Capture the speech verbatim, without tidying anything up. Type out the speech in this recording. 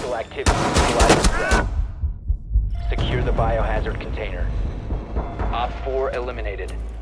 Hostile activity. Neutralize the threat. Secure the biohazard container. Op four eliminated.